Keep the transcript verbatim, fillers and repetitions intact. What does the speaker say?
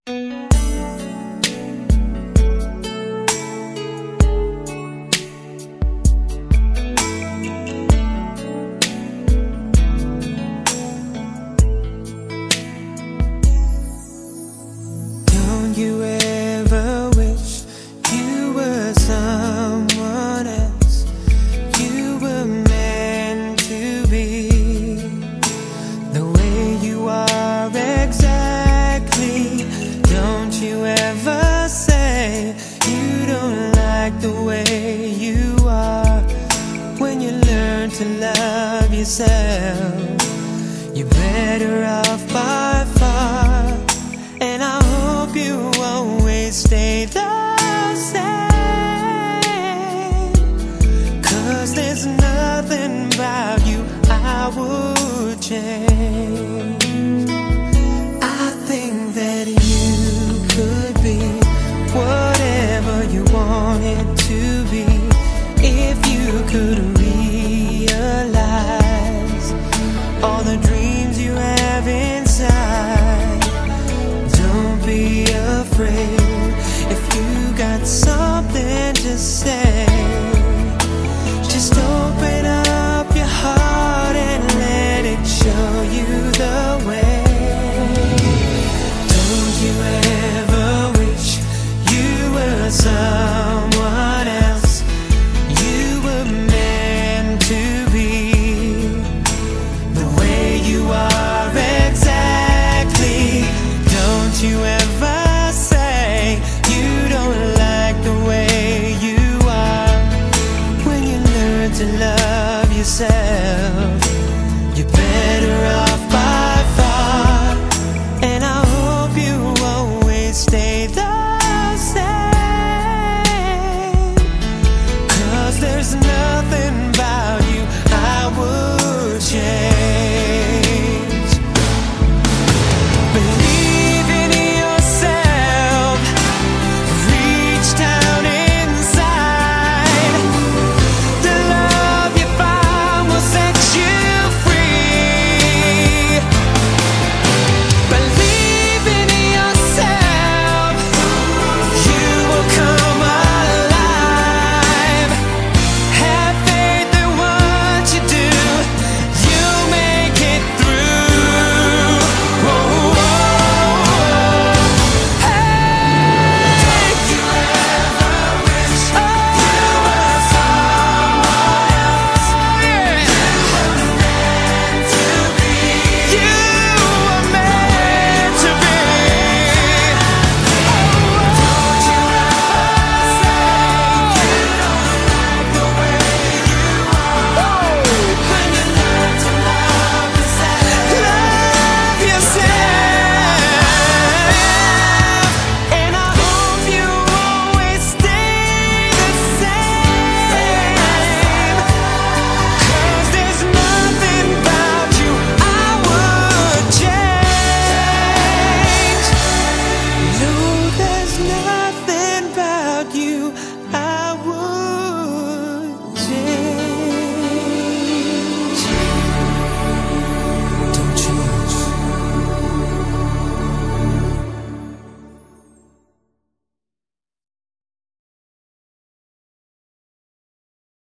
Don't you ever wish you were someone else? You were meant to be the way you are exactly. Don't you ever say you don't like the way you are. When you learn to love yourself, you're better off by far. And I hope you always stay the same, 'cause there's nothing about you I would change. I think that you could be whatever you wanted to be, if you could realize all the dreams you have inside. Don't be afraid if you got something to say. Just open up